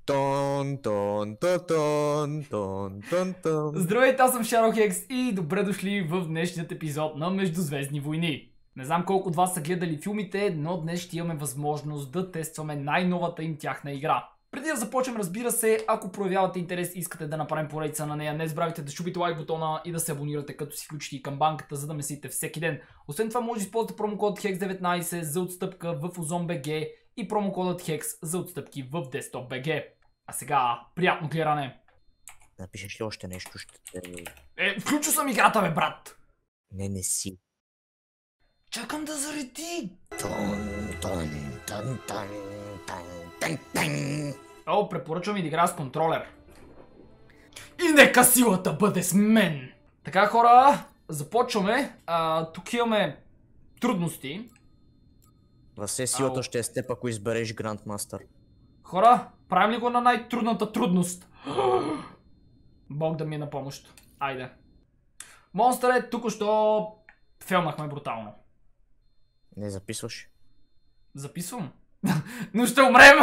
Тон, тон, тон, тон, тон, тон, тон. Здравейте, аз съм Shadowhex и добре дошли в днешният епизод на Междузвездни войни. Не знам колко от вас са гледали филмите, но днес ще имаме възможност да тестваме най-новата им тяхна игра. Преди да започнем, разбира се, ако проявявате интерес и искате да направим поредица на нея, не забравяйте да щупите лайк бутона и да се абонирате, като си включите и камбанката, за да месите всеки ден. Освен това може да използвате промокод HEX19 за отстъпка в Ozon.bg и промокодът HEX за отстъпки в Desktop.bg. А сега, приятно гледане! Напишеш ли още нещо? Ще те... Включил съм играта, бе, брат! Не си. Чакам да зареди! Тон, тон, тон, тон, тон, тон, тон. О, препоръчвам и да играя с контролер. И нека силата бъде с мен! Така, хора, започваме. Тук имаме трудности. Въсе силата ще е с теб, ако избереш Grandmaster. Хора, правим ли го на най-трудната трудност? Бог да ми е на помощ. Айде. Монстър тук-що фелмахме брутално. Не записваш? Записвам. Но ще умрем!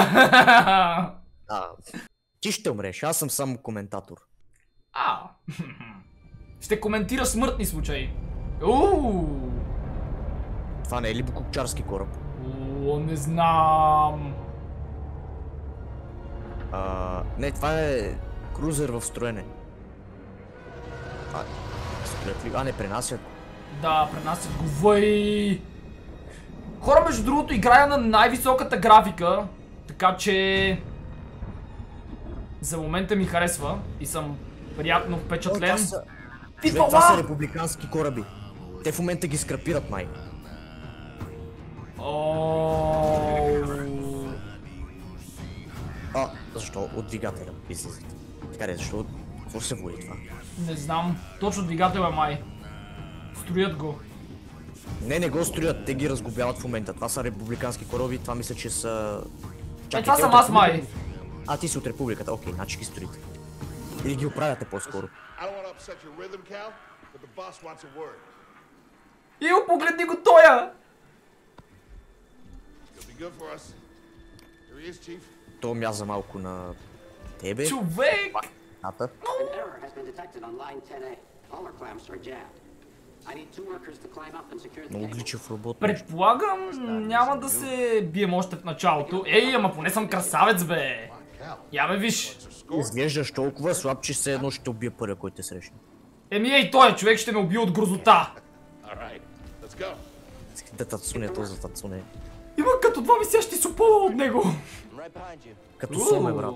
Ти ще умреш, аз съм само коментатор. Ще коментира смъртни случаи. Това не е ли букупчарски кораб? Не знам. Не, това е крузер в строене. Не, пренасят го. Да, пренасят го. Въй! Хора, между другото, играя на най-високата графика, така че за момента ми харесва и съм приятно впечатлен. Това са републикански кораби. Те в момента ги скрапират, май. Защо? От двигателя излизат. Така, защо? Какво се води това? Не знам. Точно двигателя, май. Строят го. Не го строят, те ги разгубяват в момента. Това са републикански кораби, това мисля, че са... Това съм аз, май. Ти си от републиката, окей, значи ги строите. Или ги оправяте по-скоро. Ио, погледни го тоя! То мяза малко на тебе. Човек! Много гличев робот. Предполагам, няма да се бием още в началото. Ама поне съм красавец, бе! Я ме виж! Изглеждаш толкова слаб, че все едно ще убие първия, който те срещне. Той човек ще ме убие от грозота! Да тацуне, то за тацуне. Има като два висящи сопола от него! Като соме, брат.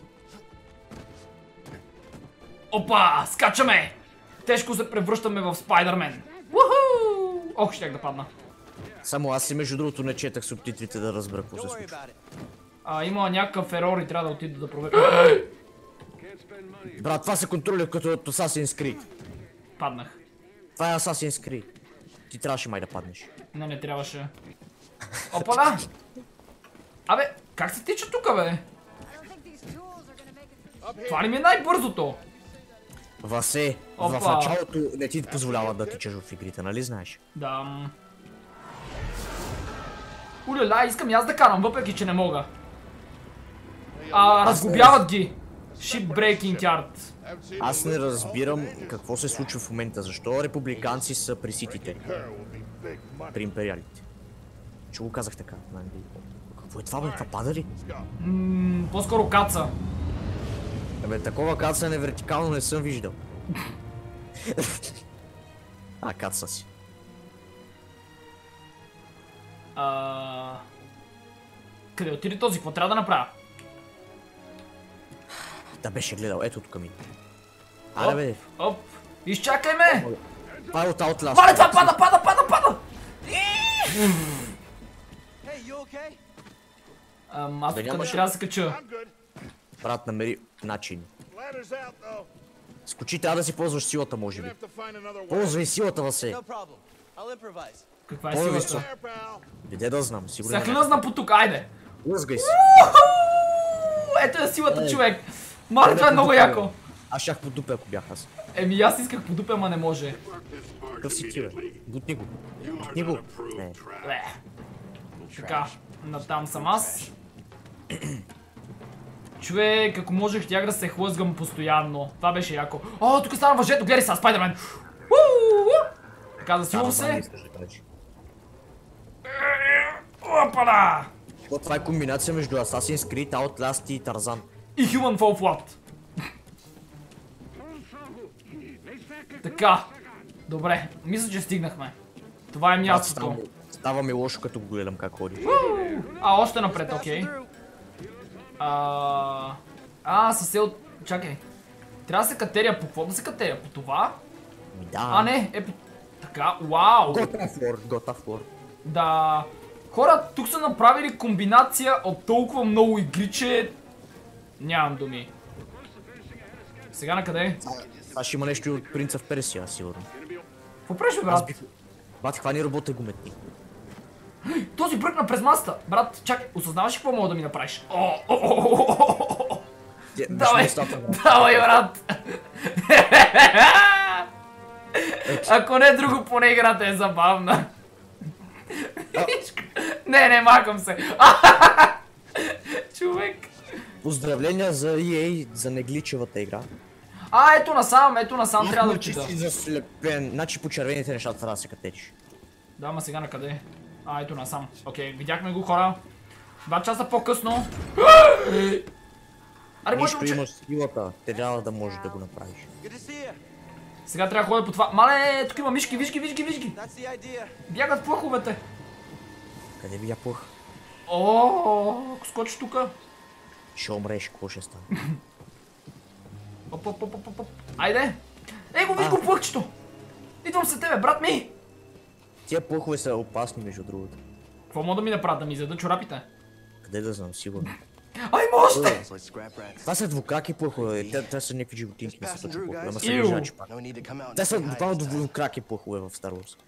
Опа! Скачаме! Тежко се превръщаме в Спайдърмен. Ох, щях да падна. Само аз и между другото не четах субтитрите да разбера какво се случва. Има някакъв ерор и трябва да отида да проверя. Брат, това се контролира като от Assassin's Creed. Паднах. Това е Assassin's Creed. Ти трябваше май да паднеш. Не трябваше. Опа, да! Абе, как се тича тука, бе? Това ли ми е най-бързото? Васе, в началото не ти позволява да тичаш в игрите, нали знаеш? Да. Уляля, искам и аз да карам, въпреки че не мога. Разгубяват ги. Shipbreaking Yard. Аз не разбирам какво се случва в момента, защо републиканци са при ситите. При империалите. Че го казах така. Какво е това, бе? Това пада ли? По-скоро каца. Такова кацане вертикално не съм виждал. Каца си. Къде отиде този? Какво трябва да направя? Да беше гледал, ето тук ми. Аре бе. Оп, изчакай ме! Това е от Outlast. Вале, това пада! Аз тук не трябва да се кача. Брат, намери начин. Скочи, трябва да си ползваш силата, може би. Ползвай силата, Васе. Каква е силата? Виде да знам, сигурно. Сега хлъзна по тук, айде! Лъзгай си. Ето е силата, човек! Мале, това е много яко! Аз щях по дупе, ако бях аз. Аз исках по дупе, ама не може. Какъв си ти, бе? Бутни го. Бутни го. Не. Така, натам съм аз. Човек, ако можех, щях да се хлъзгам постоянно. Това беше яко. О, тук стана въжето, гледай сега, Спайдермен! Така, засилвам се. Опана! Това е комбинация между Assassin's Creed, Outlast и Tarzan. И Human Fall Flat. Така. Добре, мисля, че стигнахме. Това е мястото. Става ми лошо, като го гледам как ходи. Още напред, окей. Съсел... Чакай. Трябва да се катеря по какво да се катеря? По това? Да. Не, по... Така, вау! God of War. Да. Хора, тук са направили комбинация от толкова много игри, че... Нямам думи. Сега на къде? Това ще има нещо от Принца в Персия, сигурно. Какво правиш, брат? Бати, хвани работа и го метни. Този бръкна през масата. Брат, чакай, осъзнаваш ли какво мога да ми направиш? Давай, давай, брат! Ако не друго, поне играта е забавна. Не, махам се. Човек. Поздравления за EA, за негличевата игра. Ето насам трябва да отида. Си заслепен, значи по червените неща трябва да се катериш. Да, ма сега на къде? Ето насам. Окей, видяхме го, хора. 2 часа по-късно. Нищо имаш силата, трябва да можеш да го направиш. Сега трябва да ходя по това. Мале, тук има мишки, виж ги. Бягат плъховете. Къде бия плъх? Ако скочиш тука. Ще умреш, какво ще стане? Оп. Айде. Виж го плъхчето. Идвам се тебе, брат ми. Тия плъхове са опасни, между другото. Какво мога да ми направят, да ми изядат чорапите? Къде да знам, сигурно. Още! Това са двукраки плъхове, те са някакви животинки, не са точно плъхове, ама са лежачи пак. Те са буквално двукраки плъхове в Star Wars.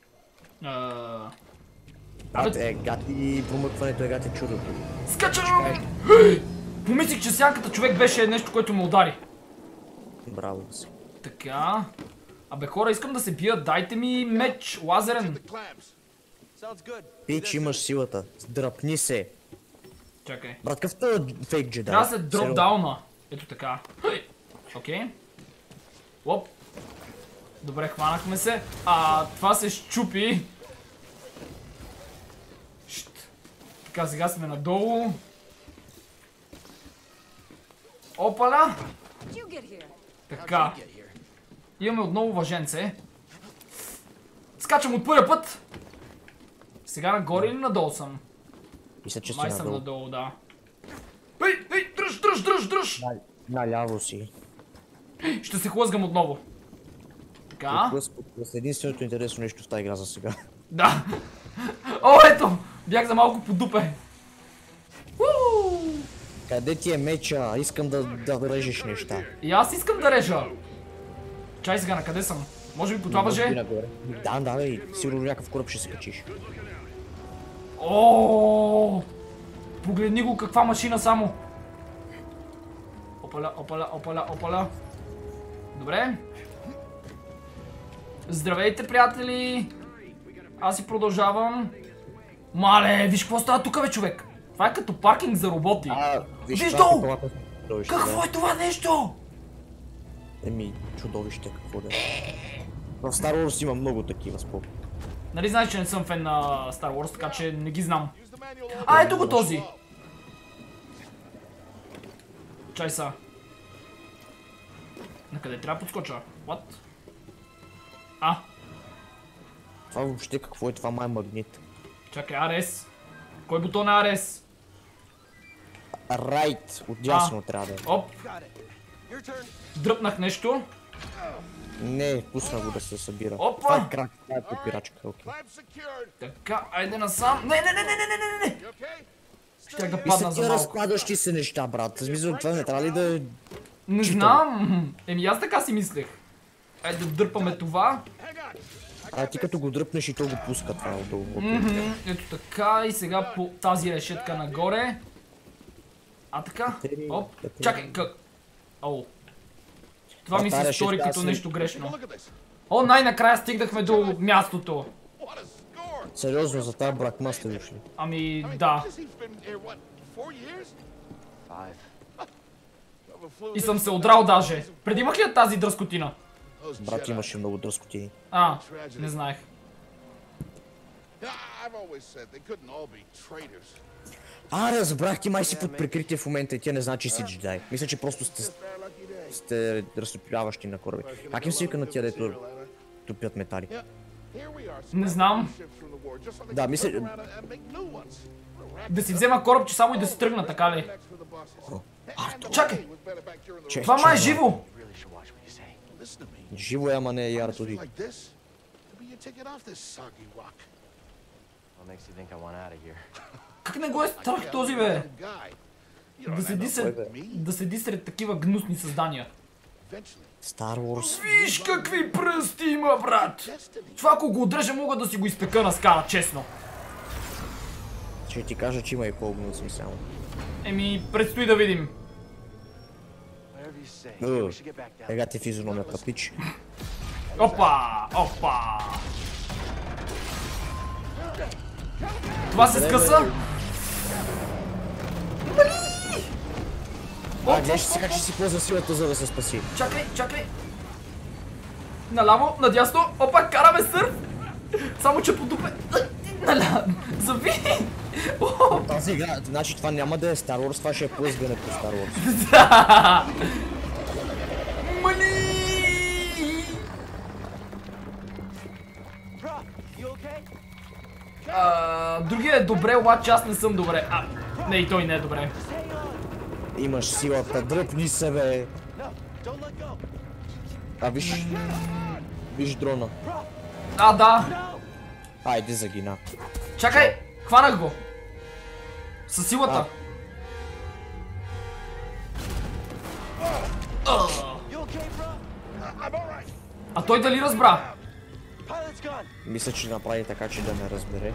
Гати промъкването е гати чудото. Скачам! Помислих, че сянката човек беше нещо, което ме удари. Браво си. Така. Абе хора, искам да се бия, дайте ми меч, лазерен. Пич, имаш силата, дръпни се. Чакай. Брат, къв тъй фейк джедай? Трябва да се дропдауна. Ето така. Окей. Оп. Добре, хванахме се. Това се щупи. Така, сега сме надолу. Опаля! Така. Имаме отново въженце. Скачам от първия път. Сега нагоре или надолу съм? Мисля, че си Май съм надолу. надолу, да. Дръж! Наляво си. Ще се хлъзгам отново. Така. Единственото интересно нещо в тази игра за сега. Да. Ето! Бях за малко по дупе. Къде ти е меча? Искам да режеш неща. И аз искам да режа. Чай сега, на къде съм? Може би по това въже? Да, бе, сигурно някакъв кораб ще се качиш. Погледни го, каква машина само. Опаля. Добре. Здравейте, приятели. Аз си продължавам. Мале, виж какво става тук, бе, човек. Това е като паркинг за роботи. Виж долу! Какво е това нещо? Чудовище, какво да е. В Star Wars има много такива споко. Нали знаеш, че не съм фен на Star Wars, така че не ги знам. Ето го този! Чай са. Накъде трябва да подскоча? What? Това въобще какво е това, май магнит? Чакай, Арес. Кой бутон е Арес? Райт, отдясно трябва да е. Оп. Дръпнах нещо. Не, пусна го да се събира. Опа! Това е крак, това е попирачка, окей. Така, айде насам. Не. Щях да И падна са за тия малко. разпадащи се неща, брат. Смисъл, това не трябва ли да... Не знам. Аз така си мислех. Айде да дърпаме това. Ти като го дръпнеш и то го пуска това отдолу. Ето така и сега по тази решетка нагоре. Така. Оп. Чакай, Това ми се стори като нещо грешно. Най-накрая стигнахме до мястото. Сериозно, за тази бракма сте дошли. Да. И съм се удрал даже. Преди имах ли тази дръскотина? Брат, имаше много дръскотини. Не знаех. Разбрах, ти май си под прикритие в момента и тя не знае, че си джедай. Мисля, че просто сте разтопяващи на кораби. Как им се вика на тия, дето топят метали? Не знам. Да, мисля... Да си взема кораб, че само и да си тръгна, така ли? Чакай! Чех, Това май е живо! Живо е, ама не е Артури. Как не го е страх този, бе? Да седи сред такива гнусни създания. Star Wars. Виж какви пръсти има, брат! Това ако го отрежа, мога да си го изпека на скара, честно. Ще ти кажа, че има и по-гнусни само. Предстои да видим. Ега ти физиономията, пич. Опа! Това се скъса? Гледаш сега, че си ползва силата, за да се спаси. Чакай! Наляво, надясно, опа, караме сърф! Само че потупе... Зави! Тази игра, значи това няма да е Star Wars, това ще е плъзгане по Star Wars. Другия е добре, обаче аз не съм добре. Не, и той не е добре. Имаш силата, дръпни се, бе. Виж дрона. Да. Айде, загина. Чакай, хванах го. Със силата. А той дали разбра? Мисля, че направи така, че да не разбере.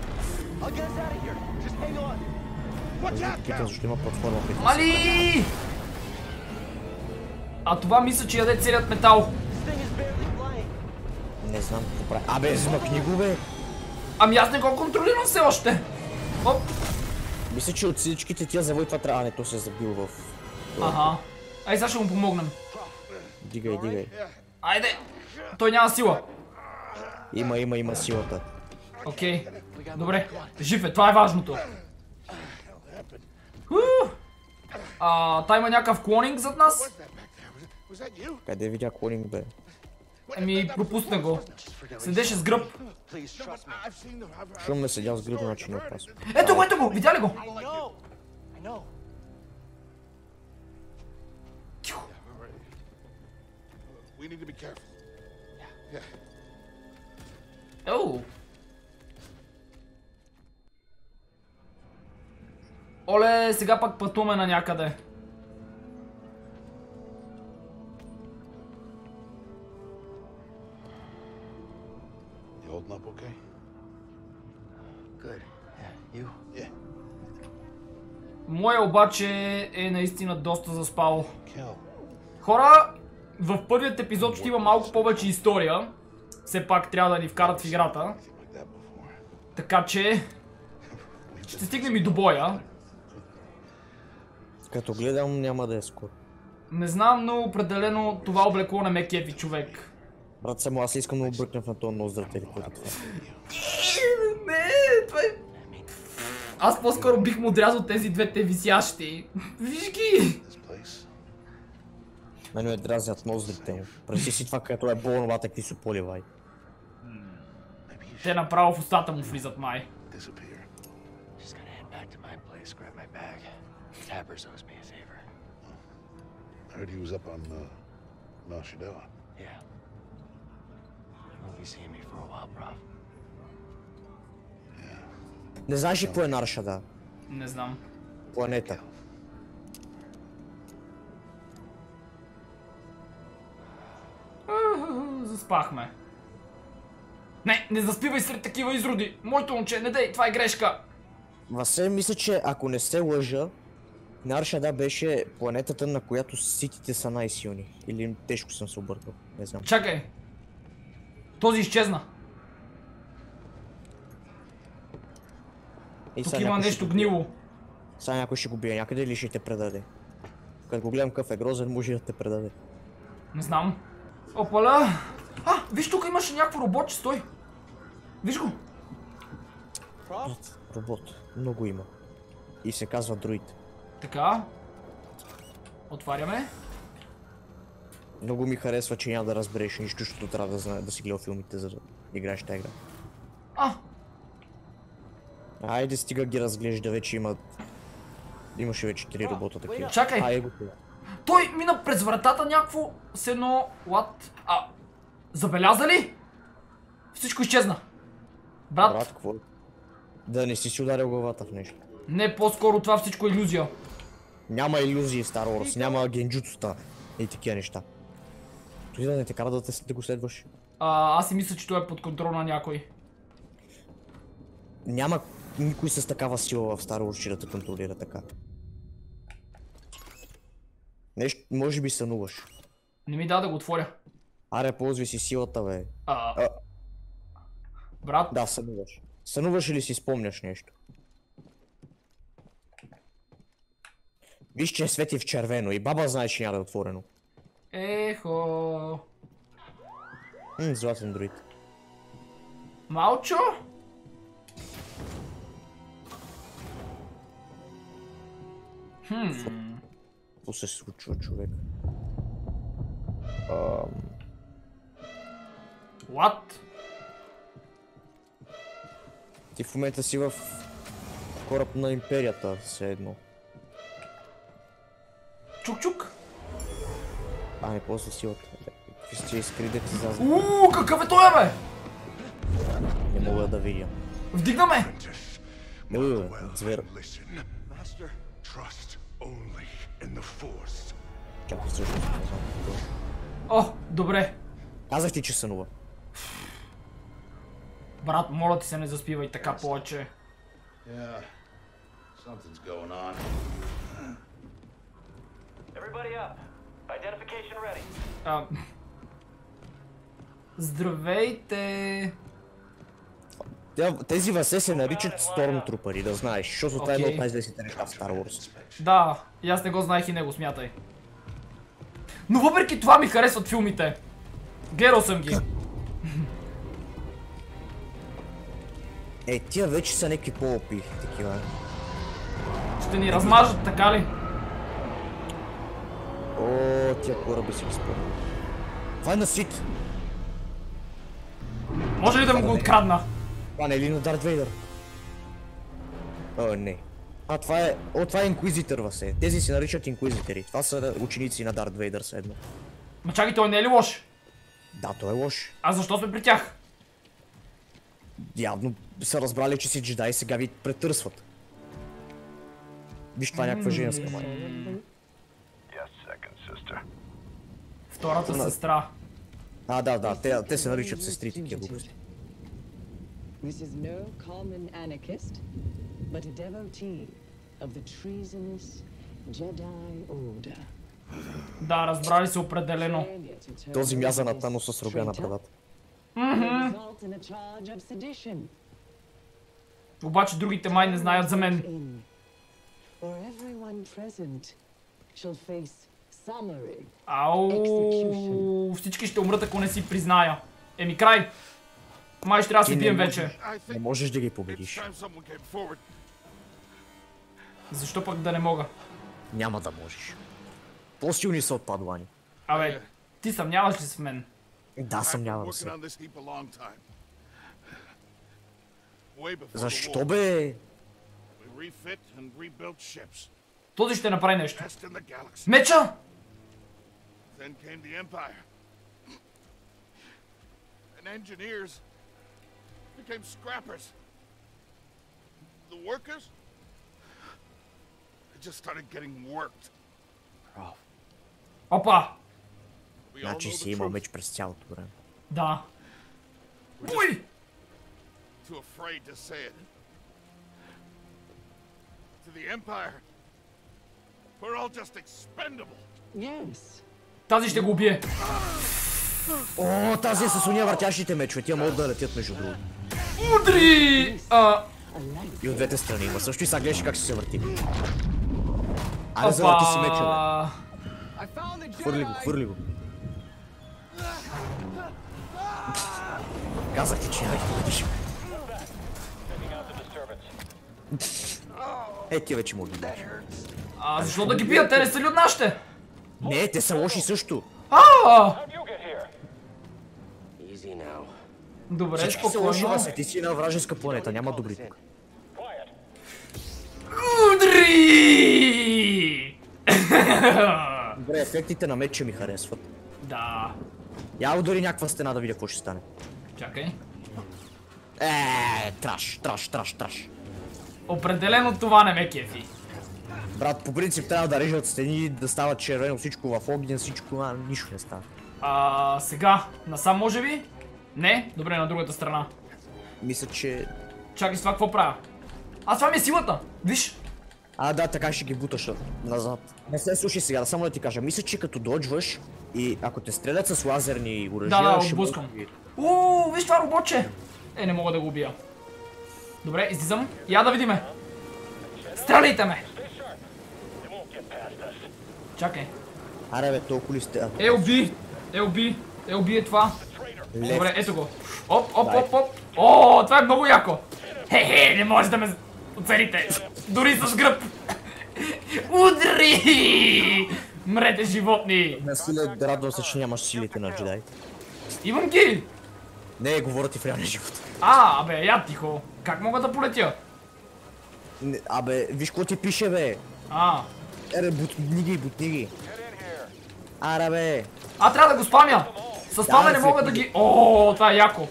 Питам, защо има платформа. Мали! А това мисля, че яде целият метал. Не знам какво прави. Абе, измъкни го, бе! Аз не го контролирам все още. Оп. Мисля, че от всичките тия завой това трябва. Не, то се е забил в... Ай, сега ще му помогнем. Дигай. Айде! Той няма сила. Има силата. Окей. Добре. Жив е, това е важното. Та има някакъв клонинг зад нас. Къде видя клонинг, бе? Пропусна го. Седеше с гръб. Шум ме седял с гръб, значи не е опасно. Ето го, видя ли го? Оле, сега пак пътуваме на някъде. Моя обаче е наистина доста заспал. Хора, в първият епизод ще има малко повече история. Все пак трябва да ни вкарат в играта. Така че... ще стигнем и до боя. Като гледам, няма да е скоро. Не знам, но определено това облекло не ме кефи, човек. Брат, само аз искам да му бръкнем на този нос зрители преди това. Не, това е... Аз по-скоро бих му отрязал тези двете висящи. Виж ги! Мене ме дразнят ноздрите му. Преси си това, като е болнова, такви са поливай. Те направо в устата му влизат, май. Не знаеш ли какво е Nar Shaddaa? Не знам. Планета. Заспахме. Не заспивай сред такива изроди! Моето момче, не дей, това е грешка! Васе, мисля, че ако не се лъжа, Nar Shaddaa беше планетата, на която ситите са най-силни. Или тежко съм се объркал, не знам. Чакай! Този изчезна. Тук има нещо гнило. Сега някой ще го бие някъде или ще те предаде? Като го гледам какъв е грозен, може да те предаде. Не знам. Опаля! Виж, тук имаше някакво робот, че стой. Виж го. Робот. Много има. И се казва друид. Така. Отваряме. Много ми харесва, че няма да разбереш нищо, защото трябва да си гледал филмите, за да играеш тази игра. Айде стига ги разглежда, вече имаше вече 3 робота такива. Чакай! Той мина през вратата някакво с едно... What? Забеляза ли? Всичко изчезна. Брат, какво? Да не си ударил главата в нещо. Не, по-скоро това всичко е илюзия. Няма илюзии в Star Wars, няма генджуцута и такива неща. Той да не те кара да го следваш. Аз си мисля, че той е под контрол на някой. Няма никой с такава сила в Star Wars, че да те контролира така. Нещо, може би сънуваш. Не ми да го отворя. Аре, ползвай си силата, бе. Брат? Да, сънуваш. Сънуваш или си спомняш нещо? Виж, че свети в червено и баба знае, че няма да е отворено. Ехо. Златен друид. Малчо? Какво се случва, човек? What? Ти в момента си в кораб на империята, все едно. Чук-чук? Не ползва силата. Какви сте изкри да ти зазна? Какъв е той, бе? Не мога да видя. Вдигнаме! Звер. Чакай, всъщност не знам. Добре. Казах ти, че сънува. Брат, моля ти се, не заспивай така повече. Здравейте! Тези въсе се наричат Stormtroopers, да знаеш, защото това е едно от най-известните неща в Star Wars. Да, и аз не го знаех и него, смятай. Но въпреки това ми харесват филмите. Гледал съм ги. Тия вече са някакви по-опи, такива. Ще ни размажат, така ли? Тия кораби си ги спомням. Това е на Сит. Може ли да му го открадна? Това не е ли на Дарт Вейдър? Не. Това е Инквизитър, въсе. Тези се наричат Инквизитери. Това са ученици на Дарт Вейдър седно. Ма чакай, той не е ли лош? Да, той е лош. А защо сме при тях? Явно са разбрали, че си джедай и сега ви претърсват. Виж, това е някаква женска май. Втората сестра. Да, те се наричат сестри, такива глупости. This is no common anarchist, but a devotee of the treasonous Jedi Order. Да, разбрали се определено. Този мяза на Тано с рога на брадата. Обаче другите май не знаят за мен. Всички ще умрат, ако не си призная. Край! Май ще трябва да се бием вече. Не можеш да ги победиш. Защо пък да не мога? Няма да можеш. По-силни са от падлани. Ти съмняваш ли с мен? Да, съмнявам се. Защо, бе? Този ще направи нещо. Меча! Became scrappers. The workers, they just started getting worked. Опа! Значи си имал меч през цялото време. Да. Буй! Too afraid to say it. To the Empire, we're all just expendable. Yes. Тази ще го убие. Тази е с уния въртящите мечове, тия могат да летят между другото. Удри! И от двете страни има също и сега гледаш как ще се върти. Аре, завърти си меча, Опа! бе. Хвърли го, хвърли го. Казах ти, че няма да бъдеш. Ти вече му ги даш. Защо да ги бият? Те не са ли от нашите? Не, те са лоши също. Добре, Всички са лоши, спокойно. Васе, ти си на вражеска планета, няма добри тук. Удри! Добре, ефектите на меча ми харесват. Да. Я удари някаква стена да видя какво ще стане. Чакай. Траш. Определено това не ме кефи. Брат, по принцип трябва да режат стени, да става червено всичко в огън, всичко, нищо не става. Сега, насам може би? Не? Добре, на другата страна. Мисля, че... Чакай с това какво правя? Това ми е силата! Виж! Да, така ще ги буташ назад. Не се слушай сега, само да ти кажа. Мисля, че като доджваш и ако те стрелят с лазерни оръжия, Да, ще отблъсквам. може... Виж това роботче! Не мога да го убия. Добре, излизам. Я да видиме. Стреляйте ме! Чакай. Аре бе, толкова ли сте? Уби е това. Лев. Добре, ето го. Оп. О, това е много яко. Не може да ме оцелите. Дори с гръб. Удри! Мрете животни. Насиле, радвам се, че нямаш силите на джедай. Имам ги. Не, говоря ти в реалния живот. Я тихо. Как мога да полетя? Виж какво ти пише, бе. Бутни ги. Аре, бе. Трябва да го спамя. С спаме не мога да ги... Това е яко.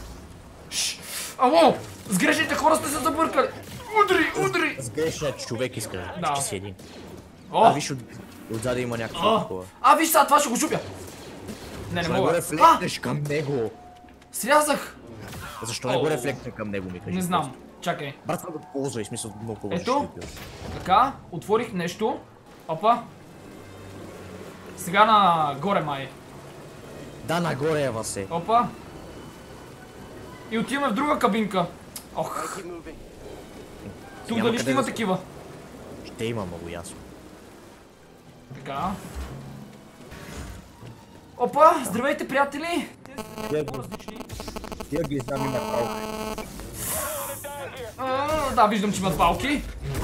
Сгрешните хора сте се забъркали. Удри. Сгрешният човек искаш, Да. че си един. Виж, отзаде има някакво такова. Виж сега, това ще го чупя. Не Не го мога. рефлектнеш към него. Срязах. Защо не го рефлектне към него, ми кажи? Не знам. Чакай. Брат, това го ползвай, смисъл много по-лошо. Ето. Така, отворих нещо. Опа. Сега нагоре май. Да, нагоре е, Васе. Опа. И отиваме в друга кабинка. Тук дали ще има такива? Ще има, много ясно. Така. Опа, здравейте, приятели! Тия ги знам, има палка. Да, виждам, че имат палки.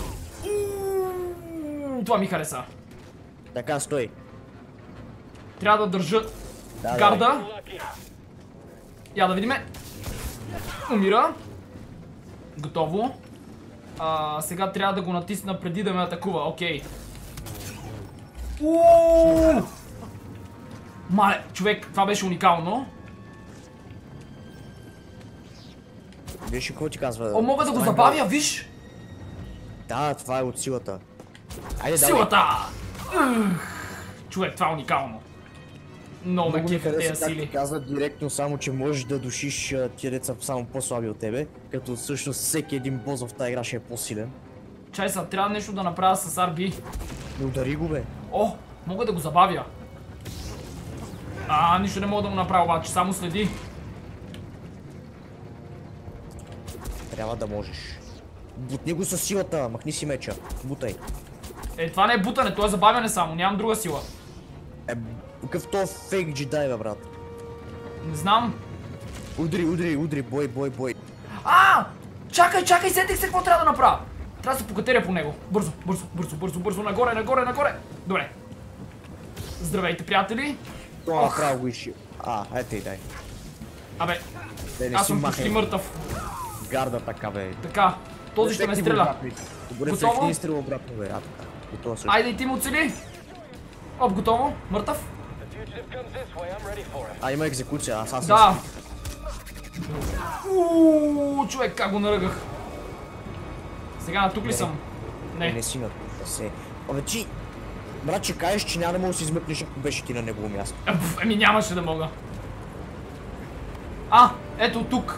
Това ми хареса. Така, стой. Трябва да държа гарда. Я да видиме. Умира. Готово. Сега трябва да го натисна преди да ме атакува. Окей. Мале, човек, това беше уникално. Виж какво ти казва? Мога да го забавя, виж! Да, това е от силата. Айде, Силата! Човек, това е уникално. Много ме ми кефят тези хареса как сили. ти казва директно, само че можеш да душиш тия деца само по-слаби от тебе, като всъщност всеки един бос в тази игра ще е по-силен. Чай са, трябва нещо да направя с RB. Не удари го, бе. Мога да го забавя. Нищо не мога да му направя, обаче, само следи. Трябва да можеш. Бутни го със силата, махни си меча. Бутай. Това не е бутане, то е забавяне само, нямам друга сила. Какъв то фейк джедай, бе, брат. Не знам. Удри, бой. Чакай, сетих се какво трябва да направя. Трябва да се покатеря по него. Бързо, нагоре. Добре. Здравейте, приятели. Това направо го изши. Ето и дай. Аз съм почти мъртъв. Гарда така, бе. Така, този ще ме стреля. Готово? Не стрела обратно, бе. Готово също. Айде и ти му оцели. Готово, мъртъв. Има екзекуция, аз Да. Човек, как го наръгах. Сега на тук ли съм? Не си на тук, ти... Брат, че кажеш, че няма да мога да си измъкнеш, ако беше ти на негово място. Нямаше да мога. Ето тук.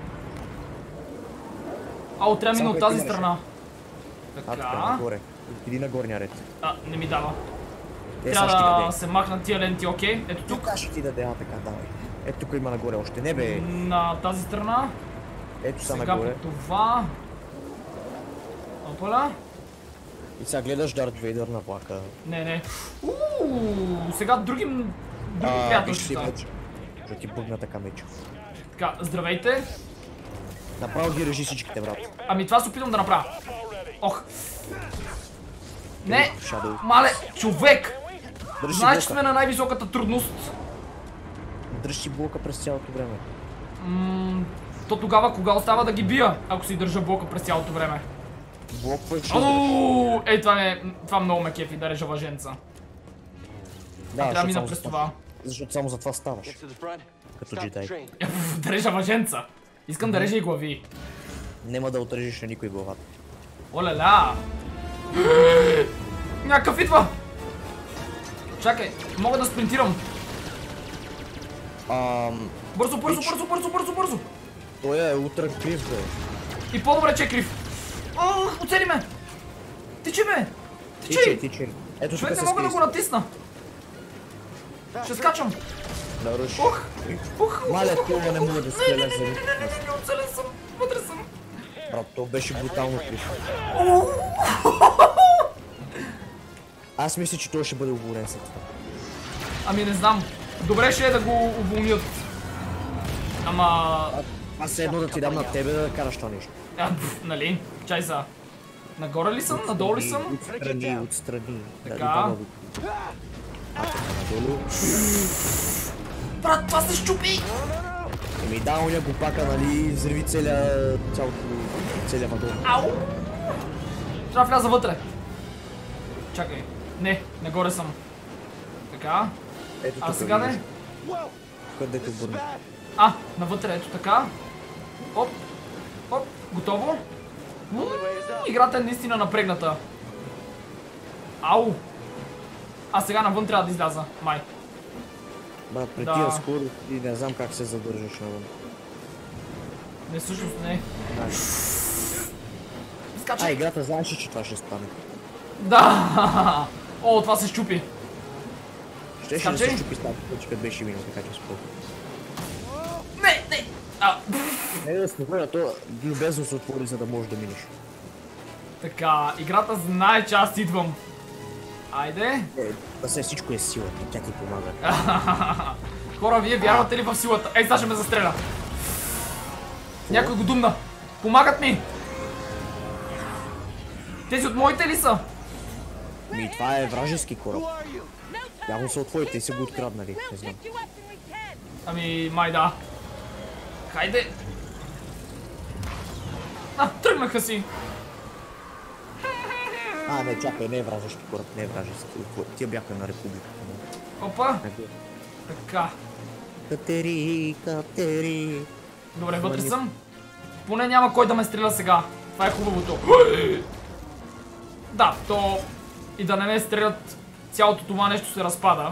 Трябва да мина от тази страна. Така, нагоре. Иди на горния ред. Не ми дава. Трябва да се махнат тия ленти, окей. Ето тук. Ще ти даде, така, давай. Ето тук има нагоре още, не бе. На тази страна. Ето са сега нагоре. по това. Опаля. И сега гледаш Дарт Вейдър на влака. Не. Сега други приятелчета. Ще ти бъгна така меча. Така, здравейте. Направо ги режи всичките, брат. Ами това се опитвам да направя. Ох. Не, Shadow. мале, човек! Дръж си Знаеш, че блока. сме на най-високата трудност. Дръж си блока през цялото време. То тогава кога остава да ги бия, ако си държа блока през цялото време? Блокваш. Ей, това много ме кефи да режа въженца. Да, Трябва да мина само през за това. Защото само за това ставаш. Като джедай. Да режа въженца. Искам да режа и глави. Нема да отрежеш на никой главата. Оле-ля! Някакъв идва! Чакай, мога да спринтирам. Бързо! Той е ултра крив, бе. И по-добре, че е крив. Оцели ме! Тичи ме! Тичи. Ето Човек тук не се мога да го скри. натисна. Ще скачам. Наръж. Ух! Маля, това не мога да стреля за Не, оцелен съм. Вътре съм. Брат, то беше брутално крив. Аз мисля, че той ще бъде уволнен след това. Ами не знам. Добре ще е да го уволнят. Ама... Аз едно да ти дам на тебе да караш това нещо. Нали? Чай са. Нагоре ли съм? Надолу ли съм? Отстрани. Така. Надолу. Брат, това се щупи! Еми да, оня глупака, нали, взриви целия вагон. Ау! Трябва да вляза вътре. Чакай. Не, нагоре съм. Така. Ето А тук сега виждаш. не? Къде те бърна? Навътре, ето така. Оп. Готово. Играта е наистина напрегната. Ау! А сега навън трябва да изляза, май. Брат, при Да. тия скорост и не знам как се задържаш навън. Не, всъщност не. Скачай! Играта знаеш ли, че това ще стане? Да! О, това се щупи. Щеше да Скачай. се щупи стати, като беше минал, така че спокойно. Не! Не да спокойно, то любезно се отвори, за да можеш да минеш. Така, играта знае, че аз идвам. Айде. Да се всичко е сила, тя ти помага. Хора, вие вярвате ли в силата? Ей, сега ще ме застреля. Някой го думна. Помагат ми. Тези от моите ли са? Ми, това е вражески кораб. Явно са от твоите и са го откраднали, не знам. Ами, май да. Хайде. Тръгнаха си. Не, чакай, не е вражески кораб, не е вражески. Тия бяха на Република. Опа. Така. Катери. Добре, вътре съм. Поне няма кой да ме стреля сега. Това е хубавото. Да, то и да не ме стрелят, цялото това нещо се разпада.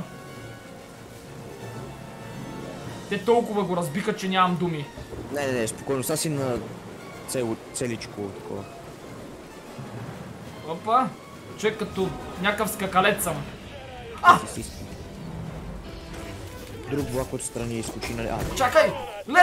Те толкова го разбиха, че нямам думи. Не, спокойно, сега си на целичко такова. Опа. Човек като някакъв скакалец съм. Си. Друг влак отстрани изкочи, нали? Чакай!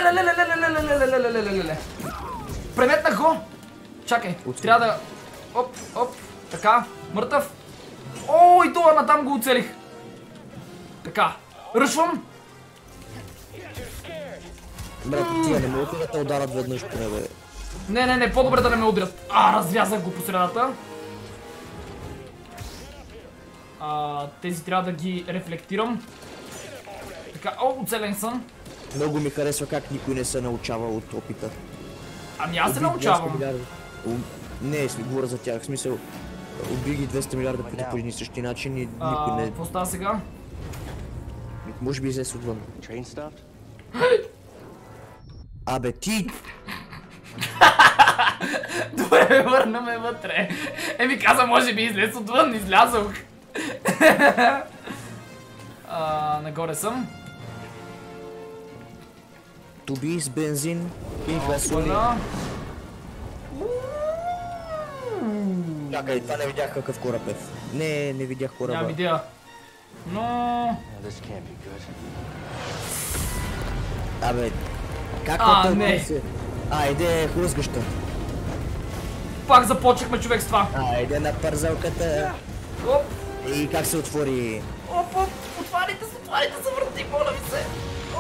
Леле! Преметнах го! Чакай, трябва да... Оп, така, мъртъв. О, и това натам го оцелих. Така, ръшвам. Брат, тия не могат ли да те ударат веднъж поне, бе? Не, по-добре да не ме удрят. Развязах го по средата. Тези трябва да ги рефлектирам. Така, оцелен съм. Много ми харесва как никой не се научава от опита. Ами аз се научавам. Не, говоря за тях, в смисъл. Уби ги 200 милиарда пъти по един и същи начин и никой не... Какво става сега? Може би излез отвън. Абе, ти! Добре, върнаме вътре. Еми каза, може би излез отвън, излязох. Нагоре съм. Туби с бензин и газолин. Чакай, това не видях какъв кораб е. Не видях кораба. Нямам идея. Но... Абе, как не. се... Иде хлъзгаща. Пак започнахме, човек, с това. Айде на пързалката. Оп, И как се отвори? оп, оп, отварите се, върти, моля ви се.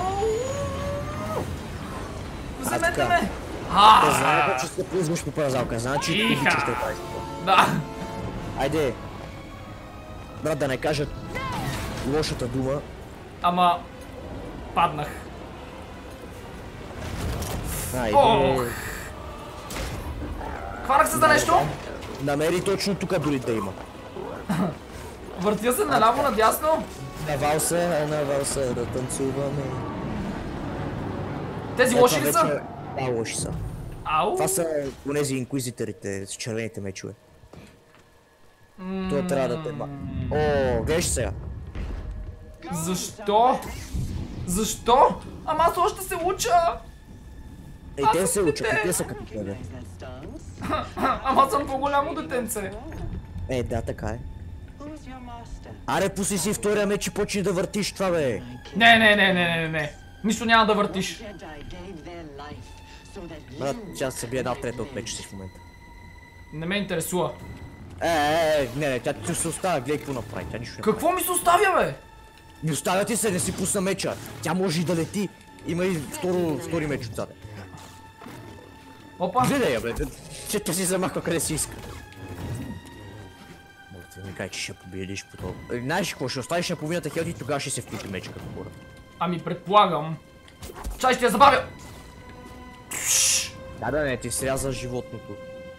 Вземете така. ме. Те знаеха, че ще плъзгаш по пързалка, значи ти Иха. ще правиш. Да. Айде. Брат, да не кажат лошата дума. Ама... Паднах. Айде. Ох. Хванах се за нещо. Намери точно тук дори да има. Въртя се наляво, надясно. На валса да танцуваме. Тези лоши ли са? Да, лоши са. Ау. Това са онези инквизиторите с червените мечове. Това трябва да те ба. О, гледаш сега. Защо? Защо? Ама аз още се уча. Те се учат, и те са като тебе. Ама съм по-голямо детенце. Да, така е. Аре, пусни си втория меч и почни да въртиш това, бе. Не. Нищо няма да въртиш. Брат, тя се бие една трета от меча си в момента. Не ме интересува. Не, тя ти се оставя, гледай какво направи, тя нищо не. Какво ми се оставя, бе? Не оставя ти се, не си пусна меча. Тя може и да лети. Има и втори меч отзаде. Опа. Гледай я, бе, че тя си замахва къде си иска. Мога да ми кажа, че ще победиш по това. Знаеш какво, ще оставиш на половината хелт и тогава ще се включи меча като хората. Ами предполагам. Чай ще я забавя. Да, не, ти сряза животното.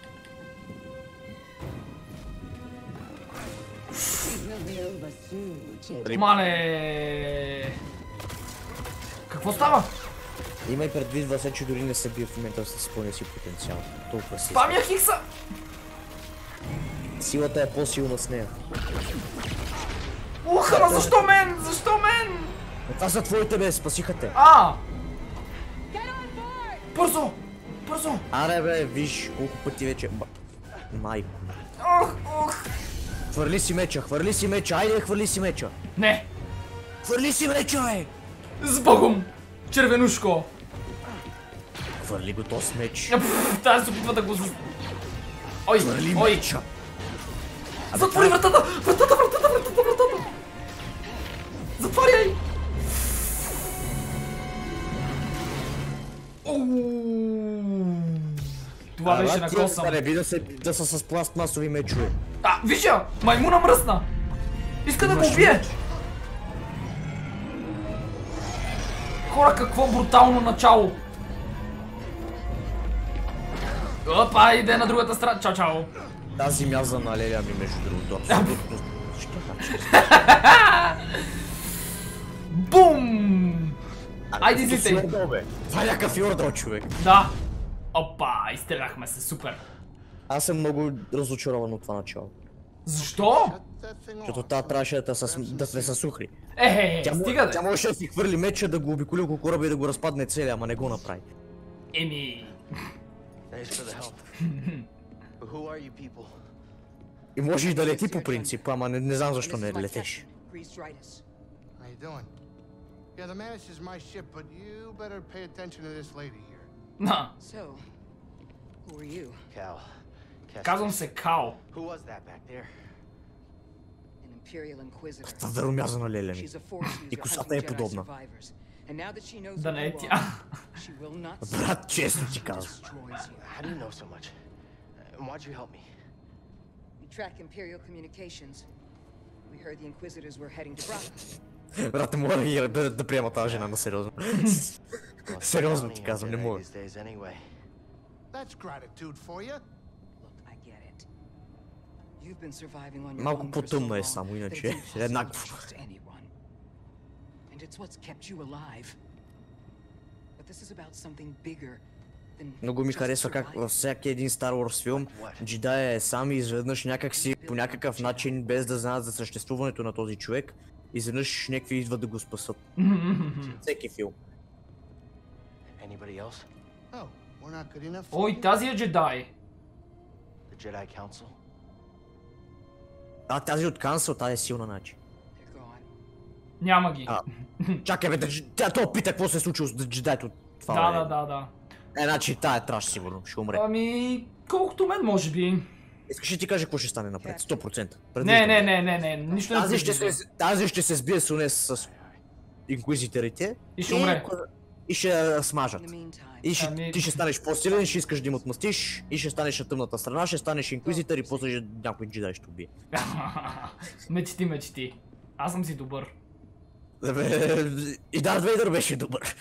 Мале. Какво става? Имай предвид, Васе, че дори не се бие в момента с пълния си потенциал. Толкова си. Спамя Хикса! Силата е по-силна с нея. Ух, ама защо мен? Защо мен? Това са твоите, бе, спасиха те. Бързо! Бързо! Аре, бе, виж колко пъти вече. Майко. Ох! Хвърли си меча, айде, хвърли си меча. Не! Хвърли си меча, бе! С Богом! Червенушко! Хвърли го този меч. Тази се опитва да го... Ой! Хвърли Ой! меча. Затвори вратата! Вратата! Затваряй! Това беше на косъм. Не би да са с пластмасови мечове. Виж я! Маймуна мръсна! Иска да го убие! Хора, какво брутално начало! Опа, иде на другата страна. Чао! Тази мяза на Леля ми, между другото, абсолютно. Бум! Айде, излитай! Това е някакъв Йордал, човек. Да! Опа, изстреляхме се, супер! Аз съм много разочарован от това начало. Защо? Защото тази трябваше да сме съсухли. Стига Тя де! можеше да си хвърли меча, да го обиколи около кораба и да го разпадне целия, ама не го направи. Еми... И може и да лети по принцип, ама не знам защо не летеш. How you doing? Yeah, the Mantis is my ship, but you better pay attention to this lady here. So, who are you? Cal. Казвам се Као. Who was that back there? An Imperial Inquisitor. Това веромяза на Леля ми. She's a force И user косата е hunting Jedi подобна. survivors. And now that she knows Да who не е you тя. are, she will not Брат, честно ти казвам. destroys you. How do you know so much? And why'd you help me? We track Imperial communications. We heard the Inquisitors were heading to Bravo. Брат, не мога да приема тази жена на сериозно. Сериозно ти казвам, не мога. These days anyway. That's gratitude for you. Look, I get it. You've been surviving on your Малко own for so по-тъмна е long само, that иначе it's impossible to еднакво. trust anyone. And it's what's kept you alive. But this is about something bigger than Много ми just харесва как във surviving. всеки един Star Wars филм джедая е сам и изведнъж някакси по някакъв начин, без да знаят за съществуването на този човек, изведнъж някакви идват да го спасат. Всеки филм. Anybody else? Oh, we're not good enough. Ой, тази е джедай. The Jedi Council? Тази от Кансъл, тази е силна начин. They're gone. Няма ги. Чакай бе, той пита какво се е случило с джедайто. Това Да. значи тая е траш сигурно, ще умре. Ами... Колкото мен, може би. Искаш ли ти кажа какво ще стане напред? 100%. Не, нищо не Тази ще се сбие с инквизиторите И ще умре. и ще я смажат. Ами- Ти ще станеш по-силен, ще искаш да им отмъстиш и ще станеш на тъмната страна, ще станеш инквизитор и после някой джедай ще убие. Мечти. Аз съм си добър. И Дарт Вейдър беше добър.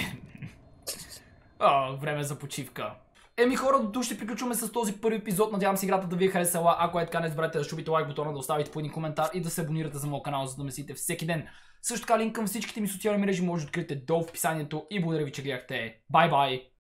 Време за почивка. Еми хора, до тук ще приключваме с този първи епизод. Надявам се играта да ви е харесала. Ако е така, не забравяйте да щупите лайк бутона, да оставите по един коментар и да се абонирате за моят канал, за да ме следите всеки ден. Също така линк към всичките ми социални мрежи може да откриете долу в описанието и благодаря ви, че гледахте. Бай-бай!